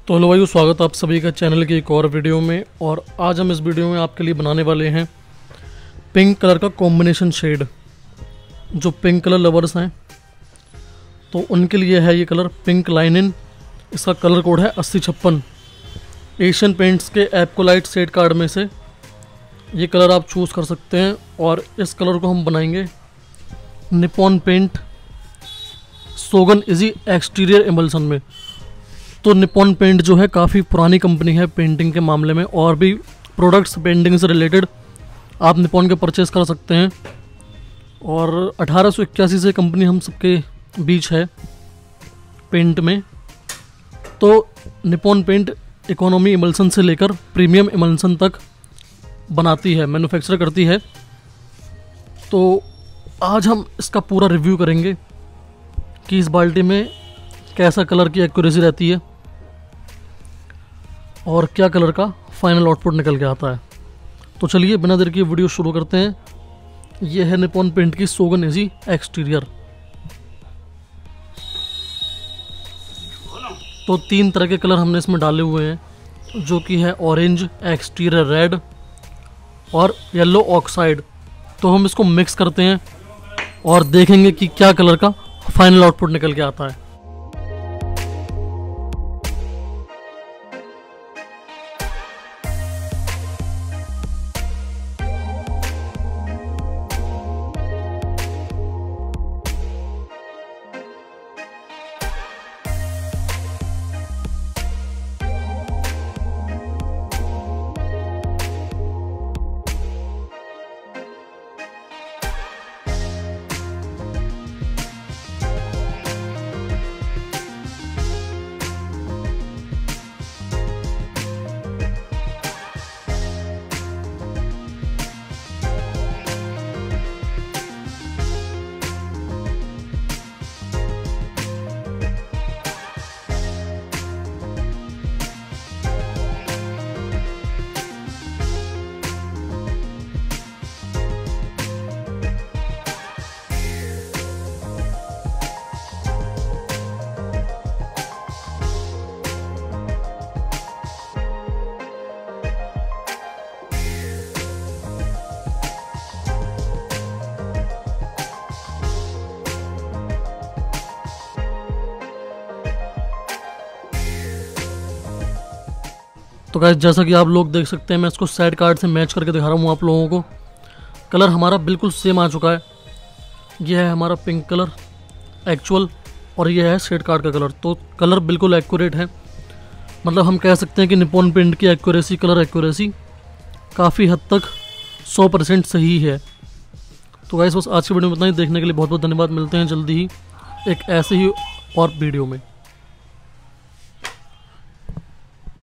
तो हेलो भाइयों, स्वागत है आप सभी का चैनल की एक और वीडियो में। और आज हम इस वीडियो में आपके लिए बनाने वाले हैं पिंक कलर का कॉम्बिनेशन शेड। जो पिंक कलर लवर्स हैं तो उनके लिए है ये कलर पिंक लाइनिन। इसका कलर कोड है 8056। एशियन पेंट्स के एप्कोलाइट शेड कार्ड में से ये कलर आप चूज़ कर सकते हैं। और इस कलर को हम बनाएंगे निपॉन पेंट सोगन इजी एक्सटीरियर एमल्सन में। तो निपॉन पेंट जो है काफ़ी पुरानी कंपनी है पेंटिंग के मामले में, और भी प्रोडक्ट्स पेंटिंग से रिलेटेड आप निपॉन के परचेस कर सकते हैं। और 1881 से कंपनी हम सबके बीच है पेंट में। तो निपॉन पेंट इकोनॉमी एमल्सन से लेकर प्रीमियम एमल्सन तक बनाती है, मैन्युफैक्चर करती है। तो आज हम इसका पूरा रिव्यू करेंगे कि इस बाल्टी में कैसा कलर की एक्यूरेसी रहती है और क्या कलर का फाइनल आउटपुट निकल के आता है। तो चलिए बिना देर की वीडियो शुरू करते हैं। यह है निपॉन पेंट की सोगन इजी एक्सटीरियर। तो 3 तरह के कलर हमने इसमें डाले हुए हैं, जो कि है ऑरेंज, एक्सटीरियर रेड और येलो ऑक्साइड। तो हम इसको मिक्स करते हैं और देखेंगे कि क्या कलर का फाइनल आउटपुट निकल के आता है। तो गाइस, जैसा कि आप लोग देख सकते हैं, मैं इसको साइड कार्ड से मैच करके दिखा रहा हूँ आप लोगों को। कलर हमारा बिल्कुल सेम आ चुका है। यह है हमारा पिंक कलर एक्चुअल और यह है शेड कार्ड का कलर। तो कलर बिल्कुल एक्यूरेट है। मतलब हम कह सकते हैं कि निपॉन पेंट की एक्यूरेसी, कलर एक्यूरेसी काफ़ी हद तक 100% सही है। तो गाइस, बस आज की वीडियो में इतना ही। देखने के लिए बहुत बहुत धन्यवाद। मिलते हैं जल्दी ही एक ऐसे ही और वीडियो में।